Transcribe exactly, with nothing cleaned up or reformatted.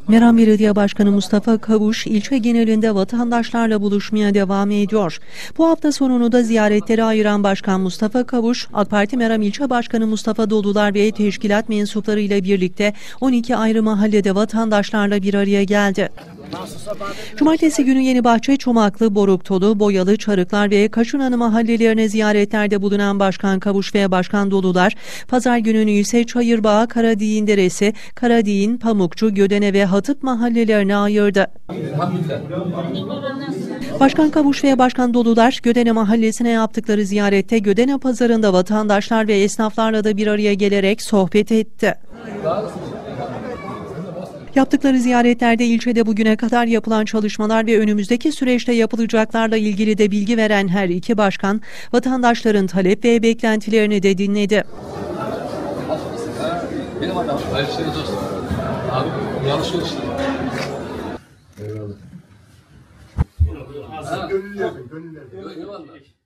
Meram Belediye Başkanı Mustafa Kavuş, ilçe genelinde vatandaşlarla buluşmaya devam ediyor. Bu hafta sonunu da ziyaretlere ayıran Başkan Mustafa Kavuş, AK Parti Meram İlçe Başkanı Mustafa Dolular ve teşkilat mensupları ile birlikte on iki ayrı mahallede vatandaşlarla bir araya geldi. Cumartesi günü Yenibahçe, Çomaklı, Boruktolu, Boyalı, Çarıklar ve Kaşınanı mahallelerine ziyaretlerde bulunan Başkan Kavuş ve Başkan Dolular, pazar gününü ise Çayırbağ, Karadiğinderesi, Karadiğin, Pamukçu, Gödene ve Hatıp mahallelerine ayırdı. Başkan Kavuş ve Başkan Dolular, Gödene mahallesine yaptıkları ziyarette Gödene pazarında vatandaşlar ve esnaflarla da bir araya gelerek sohbet etti. Yaptıkları ziyaretlerde ilçede bugüne kadar yapılan çalışmalar ve önümüzdeki süreçte yapılacaklarla ilgili de bilgi veren her iki başkan, vatandaşların talep ve beklentilerini de dinledi. Benim adam. Hayır şey dostum. Abi yanlış yok işte. Eyvallah. Gönüllü, gönüllü. Eyvallah.